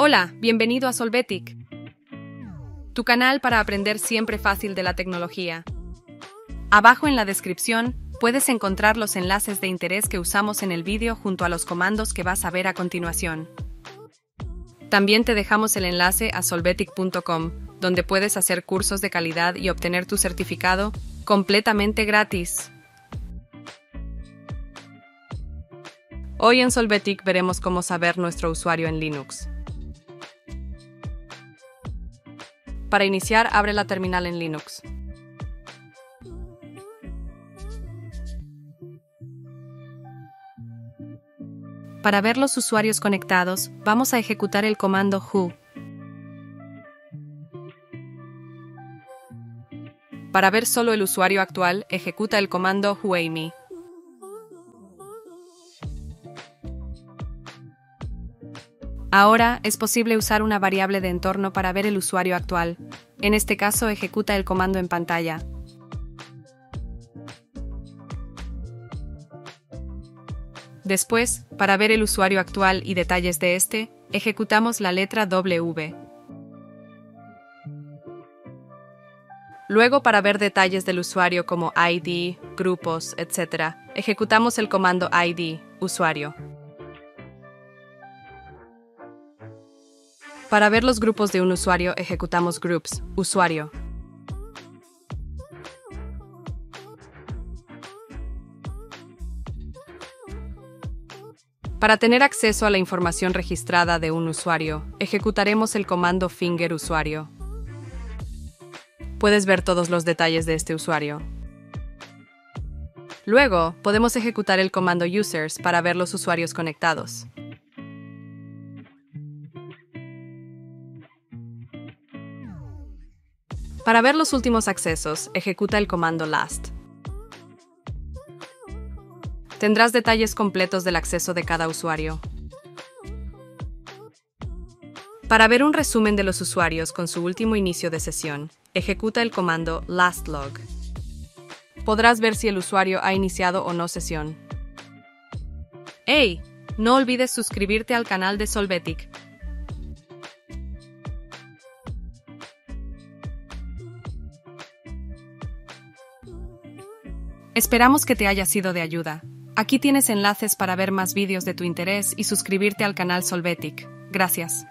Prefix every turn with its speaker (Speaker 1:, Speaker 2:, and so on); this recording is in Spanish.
Speaker 1: Hola, bienvenido a Solvetic, tu canal para aprender siempre fácil de la tecnología. Abajo en la descripción puedes encontrar los enlaces de interés que usamos en el vídeo junto a los comandos que vas a ver a continuación. También te dejamos el enlace a solvetic.com, donde puedes hacer cursos de calidad y obtener tu certificado completamente gratis. Hoy en Solvetic veremos cómo saber nuestro usuario en Linux. Para iniciar, abre la terminal en Linux. Para ver los usuarios conectados, vamos a ejecutar el comando who. Para ver solo el usuario actual, ejecuta el comando whoame. Ahora, es posible usar una variable de entorno para ver el usuario actual. En este caso, ejecuta el comando en pantalla. Después, para ver el usuario actual y detalles de este, ejecutamos la letra W. Luego, para ver detalles del usuario como ID, grupos, etc., ejecutamos el comando ID, usuario. Para ver los grupos de un usuario, ejecutamos groups, usuario. Para tener acceso a la información registrada de un usuario, ejecutaremos el comando finger usuario. Puedes ver todos los detalles de este usuario. Luego, podemos ejecutar el comando users para ver los usuarios conectados. Para ver los últimos accesos, ejecuta el comando last. Tendrás detalles completos del acceso de cada usuario. Para ver un resumen de los usuarios con su último inicio de sesión, ejecuta el comando lastlog. Podrás ver si el usuario ha iniciado o no sesión. ¡Hey! No olvides suscribirte al canal de Solvetic. Esperamos que te haya sido de ayuda. Aquí tienes enlaces para ver más vídeos de tu interés y suscribirte al canal Solvetic. Gracias.